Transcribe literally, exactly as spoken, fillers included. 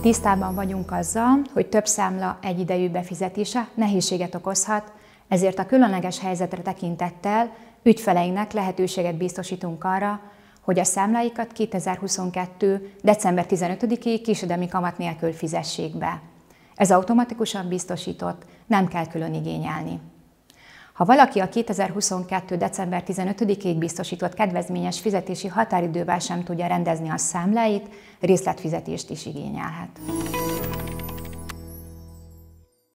Tisztában vagyunk azzal, hogy több számla egyidejű befizetése nehézséget okozhat, ezért a különleges helyzetre tekintettel ügyfeleinknek lehetőséget biztosítunk arra, hogy a számláikat kétezer-huszonkettő. december tizenötödikéig késedelmi kamat nélkül fizessék be. Ez automatikusan biztosított, nem kell külön igényelni. Ha valaki a kétezer-huszonkettő. december tizenötödikéig biztosított kedvezményes fizetési határidővel sem tudja rendezni a számláit, részletfizetést is igényelhet.